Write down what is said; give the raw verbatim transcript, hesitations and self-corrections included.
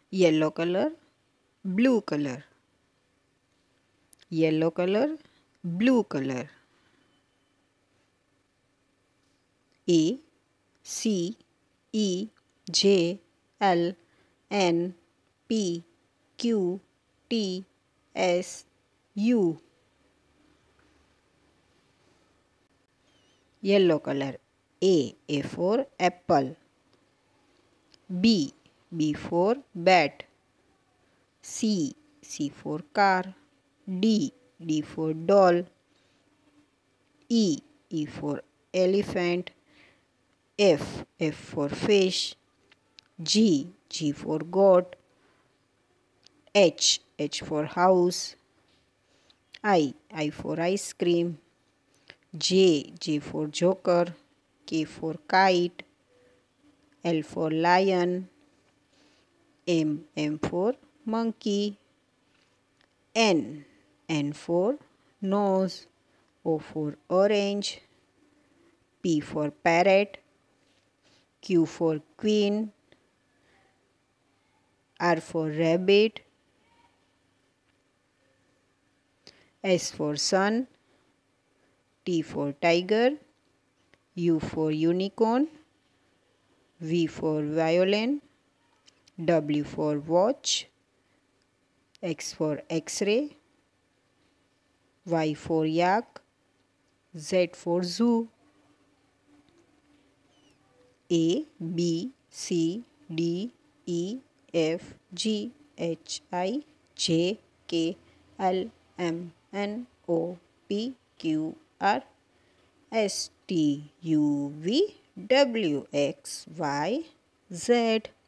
yellow color, blue color, yellow color, blue color. A, C, E, J, L, N, P, Q, T, S, U. Yellow color. A, A for apple. B, B for bat. C, C for car. D, D for doll. E, E for elephant. F, F for fish. G, G for goat. H, H for house. I, I for ice cream. J, J for joker. K for kite. L for lion. M, M for monkey. N, N for nose. O for orange. P for parrot. Q for queen. R for rabbit. S for sun. T for tiger. U for unicorn. V for violin. W for watch. X for x-ray. Y for yak. Z for zoo. A, B, C, D, E, F, G, H, I, J, K, L, M, N, O, P, Q, R, S, T, U, V, W, X, Y, Z.